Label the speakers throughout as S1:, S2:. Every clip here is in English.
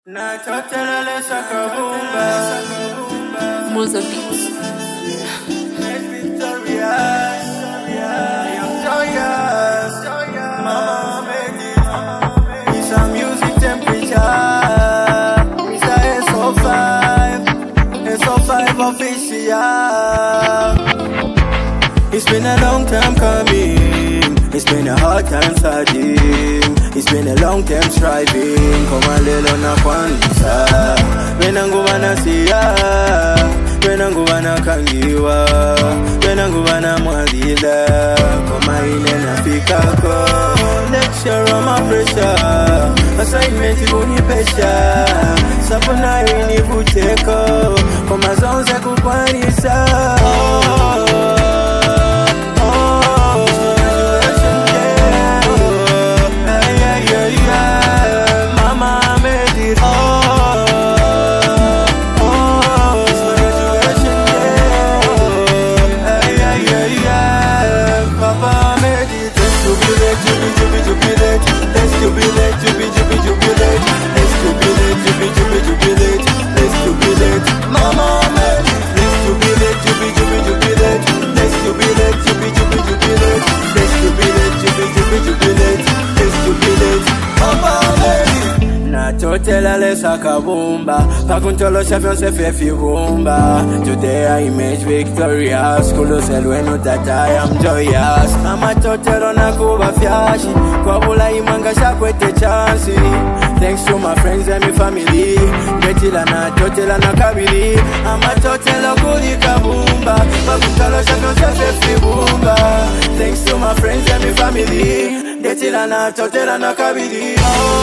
S1: Mozambique.
S2: It's a music temperature. Mr. SO5 official. It's been a long time coming. It's been a hard time starting. It's been a long time striving. Koma lelo na kwanza. Wena nguva na siya. Wena nguva na kangiwa. Wena nguva na mwagila. Koma ine na fikako. Lecture on my pressure. Assignment ibuni pesha. Sapona ini buteko. Koma zonze kukwanisa. Totela lesa kabumba Pakuntolo champion se fe fibumba Today I image victorious Kulo selwenu tata I am joyous Ama totelo na kuba fyashi Kwa bula imanga shakwete chansi Thanks to my friends and my family Betila na totela na kabili Ama totelo kuli kabumba Pakuntolo champion se fe fibumba Thanks to my friends and my family Betila na totela na kabili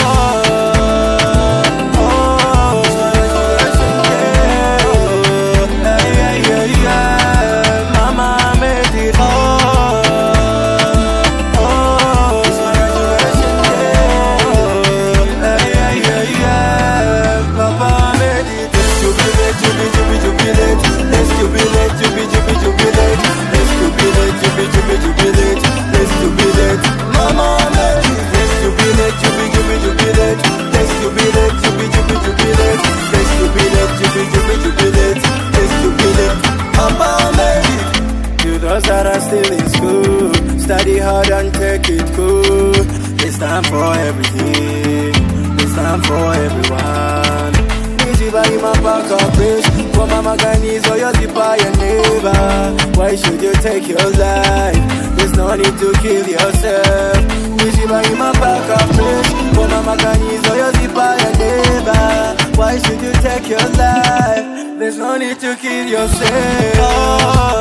S2: Those that are still in school, study hard and take it cool. It's time for everything, it's time for everyone. Easy by my back up bitch. For mama Ghanese or your zipa your neighbor. Why should you take your life? There's no need to kill yourself. Easy by my back up bitch. For mama Ghanese or your zipa your neighbor. Why should you take your life? There's no need to kill yourself.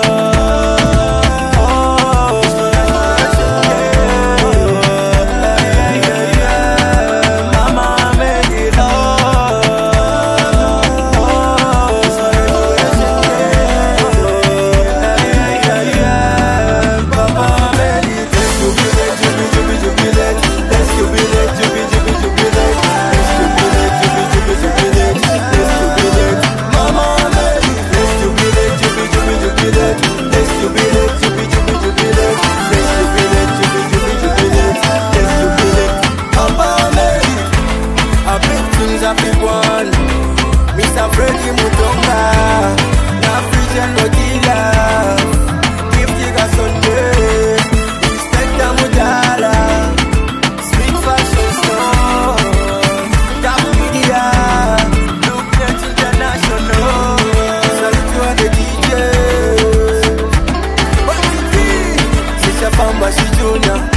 S2: Mr. Freddy Mutonga, na African Lodila, Giftiga Sunday, Inspector Mudala, Sweet Fashion Store, Dapper Media, Looknet International, salute to all the DJs. What's it be? Sisha Pamba, she Junior.